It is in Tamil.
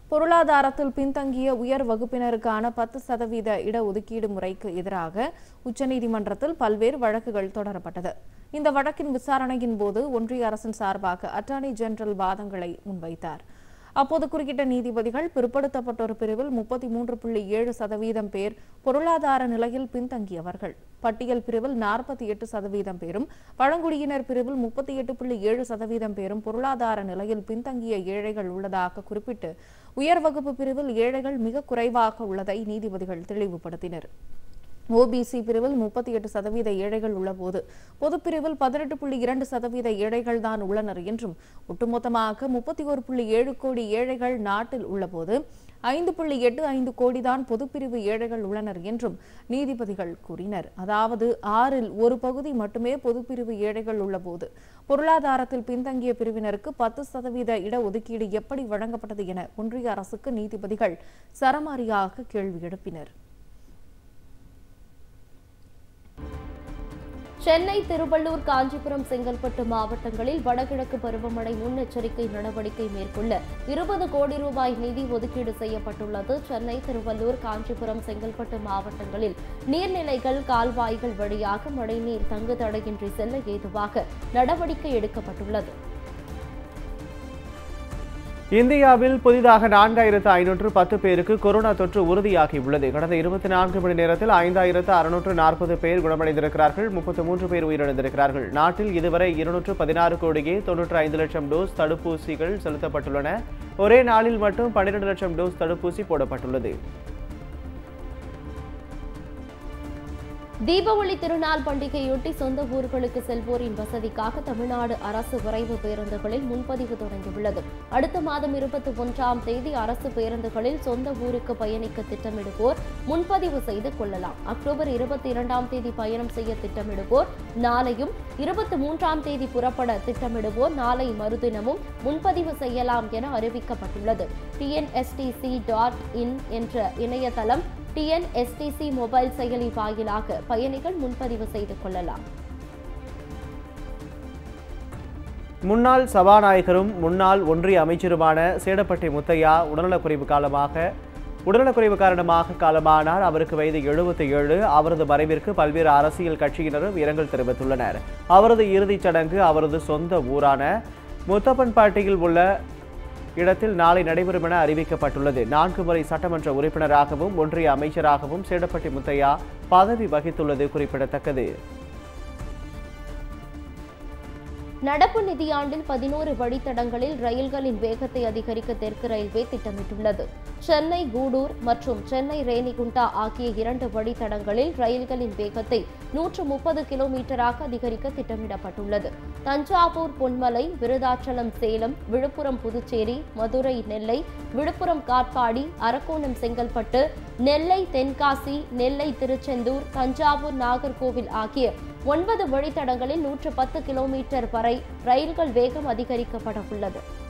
பொருளாதாரத்தில் பின்தங்கிய உயர் வகுப்பினருக்கான 10% இடஒதுக்கீடு முறைக்கு எதிராக உச்சநீதிமன்றத்தில் பல்வேறு வழக்குகள் தொடரப்பட்டது. இந்த வழக்கின் விசாரணையின் போது ஒன்றிய அரசின் சார்பாக அட்டார்னி ஜெனரல் வாதங்களை முன்வைத்தார். அப்போது குறுக்கிட்ட நீதிபதிகள் பிற்படுத்தப்பட்டோர் பிரிவில் 33.7% பேர் பொருளாதார நிலையில் பின்தங்கியவர்கள், பட்டியல் பிரிவில் 48% பேரும், பழங்குடியினர் பிரிவில் 38.7% பேரும் பொருளாதார நிலையில் பின்தங்கிய ஏழைகள் உள்ளதாக குறிப்பிட்டு உயர் வகுப்பு பிரிவில் ஏழைகள் மிக குறைவாக உள்ளதை நீதிபதிகள் தெளிவுபடுத்தினர். ஓபிசி பிரிவில் 38% ஏழைகள் உள்ளபோது பொதுப்பிரிவில் 18.2% ஏழைகள் தான் உள்ளனர் என்றும், ஒட்டுமொத்தமாக 31.7 கோடி ஏழைகள் நாட்டில் உள்ளபோது 5.85 கோடி தான் பொதுப்பிரிவு ஏழைகள் உள்ளனர் என்றும் நீதிபதிகள் கூறினர். அதாவது 6இல் ஒரு பகுதி மட்டுமே பொதுப்பிரிவு ஏழைகள் உள்ளபோது பொருளாதாரத்தில் பின்தங்கிய பிரிவினருக்கு 10% இடஒதுக்கீடு எப்படி வழங்கப்பட்டது என ஒன்றிய அரசுக்கு நீதிபதிகள் சரமாரியாக கேள்வி எழுப்பினர். சென்னை, திருவள்ளூர், காஞ்சிபுரம், செங்கல்பட்டு மாவட்டங்களில் வடகிழக்கு பருவமழை முன்னெச்சரிக்கை நடவடிக்கை மேற்கொள்ள 20 கோடி ரூபாய் நிதி ஒதுக்கீடு செய்யப்பட்டுள்ளது. சென்னை, திருவள்ளூர், காஞ்சிபுரம், செங்கல்பட்டு மாவட்டங்களில் நீர்நிலைகள், கால்வாய்கள் வழியாக மழைநீர் தங்கு தடையின்றி செல்ல ஏதுவாக நடவடிக்கை எடுக்கப்பட்டுள்ளது. இந்தியாவில் புதிதாக 4510 பேருக்கு கொரோனா தொற்று உறுதியாகியுள்ளது. கடந்த 24 மணி நேரத்தில் 5640 பேர் குணமடைந்திருக்கிறார்கள். 33 பேர் உயிரிழந்திருக்கிறார்கள். நாட்டில் இதுவரை 216 கோடியே 95 லட்சம் டோஸ் தடுப்பூசிகள் செலுத்தப்பட்டுள்ளன. ஒரே நாளில் மட்டும் 12 லட்சம் டோஸ் தடுப்பூசி போடப்பட்டுள்ளது. தீபாவளி திருநாள் பண்டிகையொட்டி சொந்த ஊர்களுக்கு செல்வோரின் வசதிக்காக தமிழ்நாடு அரசு விரைவு பேருந்துகளில் முன்பதிவு தொடங்கியுள்ளது. அடுத்த மாதம் 21ஆம் தேதி அரசு பேருந்துகளில் சொந்த ஊருக்கு பயணிக்க திட்டமிடுவோர் முன்பதிவு செய்து கொள்ளலாம். அக்டோபர் 22ஆம் தேதி பயணம் செய்ய திட்டமிடுவோர் நாளையும், 23ஆம் தேதி புறப்பட திட்டமிடுவோர் நாளை மறுதினமும் முன்பதிவு செய்யலாம் என அறிவிக்கப்பட்டுள்ளது. tnstc.in என்ற இணையதளம், TNSTC மொபைல் செயலி வாயிலாக பயணிகள் முன்பதிவு செய்து கொள்ளலாம். முன்னாள் சபாநாயகரும் முன்னாள் ஒன்றிய அமைச்சருமான சேடப்பட்டி முத்தையா உடல்நலக்குறைவு காரணமாக காலமானார். அவருக்கு வயது 77. அவரது மறைவிற்கு பல்வேறு அரசியல் கட்சியினரும் இரங்கல் தெரிவித்துள்ளனர். அவரது இறுதிச் சடங்கு அவரது சொந்த ஊரான முத்தப்பன்பேட்டையில் உள்ள இடத்தில் நாளை நடைபெறும் என அறிவிக்கப்பட்டுள்ளது. 4 முறை சட்டமன்ற உறுப்பினராகவும் ஒன்றிய அமைச்சராகவும் சேடப்பட்டி முத்தையா பதவி வகித்துள்ளது குறிப்பிடத்தக்கது. நடப்பு நிதியாண்டில் 11 வழித்தடங்களில் ரயில்களின் வேகத்தை அதிகரிக்க தெற்கு ரயில்வே திட்டமிட்டுள்ளது. சென்னை கூடூர் மற்றும் சென்னை ரேணிகுண்டா ஆகிய 2 வழித்தடங்களில் ரயில்களின் வேகத்தை 130 கிலோமீட்டராக அதிகரிக்க திட்டமிடப்பட்டுள்ளது. தஞ்சாவூர் பொன்மலை, விருதாச்சலம் சேலம், விழுப்புரம் புதுச்சேரி, மதுரை நெல்லை, விழுப்புரம் காட்பாடி, அரக்கோணம் செங்கல்பட்டு, நெல்லை தென்காசி, நெல்லை திருச்செந்தூர், தஞ்சாவூர் நாகர்கோவில் ஆகிய 9 வழித்தடங்களில் 110 கிலோமீட்டர் வரை ரயில்கள் வேகம் அதிகரிக்கப்பட உள்ளது.